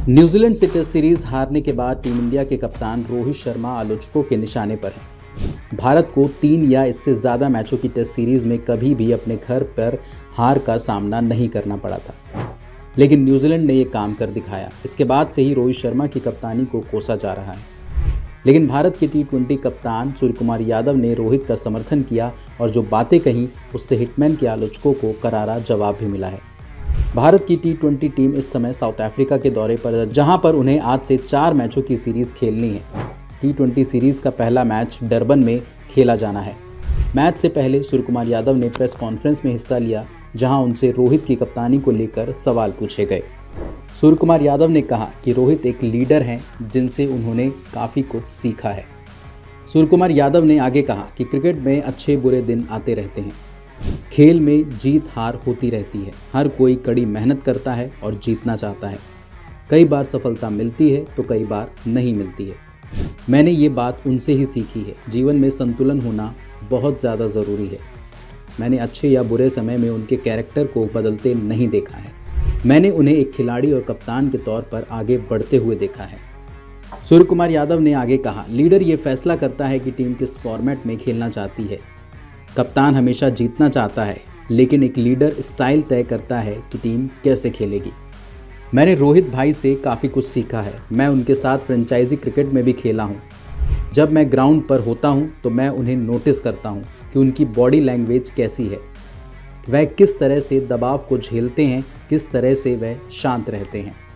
New Zealand से test series हारने के बाद टीम इंडिया के कप्तान रोहित शर्मा आलोचकों के निशाने पर हैं। भारत को 3 या इससे ज़्यादा मैचों की टेस्ट सीरीज में कभी भी अपने घर पर हार का सामना नहीं करना पड़ा था, लेकिन न्यूजीलैंड ने ये काम कर दिखाया। इसके बाद से ही रोहित शर्मा की कप्तानी को कोसा जा रहा है, लेकिन भारत के T20 कप्तान सूर्यकुमार यादव ने रोहित का समर्थन किया और जो बातें कहीं उससे हिटमैन के आलोचकों को करारा जवाब भी मिला है। भारत की T20 टीम इस समय साउथ अफ्रीका के दौरे पर है, जहां पर उन्हें आज से 4 मैचों की सीरीज खेलनी है। T20 सीरीज का पहला मैच डरबन में खेला जाना है। मैच से पहले सूर्यकुमार यादव ने प्रेस कॉन्फ्रेंस में हिस्सा लिया, जहां उनसे रोहित की कप्तानी को लेकर सवाल पूछे गए। सूर्यकुमार यादव ने कहा कि रोहित एक लीडर हैं जिनसे उन्होंने काफ़ी कुछ सीखा है। सूर्यकुमार यादव ने आगे कहा कि क्रिकेट में अच्छे बुरे दिन आते रहते हैं, खेल में जीत हार होती रहती है, हर कोई कड़ी मेहनत करता है और जीतना चाहता है। कई बार सफलता मिलती है तो कई बार नहीं मिलती है। मैंने ये बात उनसे ही सीखी है। जीवन में संतुलन होना बहुत ज़्यादा ज़रूरी है। मैंने अच्छे या बुरे समय में उनके कैरेक्टर को बदलते नहीं देखा है। मैंने उन्हें एक खिलाड़ी और कप्तान के तौर पर आगे बढ़ते हुए देखा है। सूर्यकुमार यादव ने आगे कहा, लीडर ये फैसला करता है कि टीम किस फॉर्मेट में खेलना चाहती है। कप्तान हमेशा जीतना चाहता है, लेकिन एक लीडर स्टाइल तय करता है कि टीम कैसे खेलेगी। मैंने रोहित भाई से काफ़ी कुछ सीखा है। मैं उनके साथ फ्रेंचाइजी क्रिकेट में भी खेला हूँ। जब मैं ग्राउंड पर होता हूँ तो मैं उन्हें नोटिस करता हूँ कि उनकी बॉडी लैंग्वेज कैसी है, वह किस तरह से दबाव को झेलते हैं, किस तरह से वह शांत रहते हैं।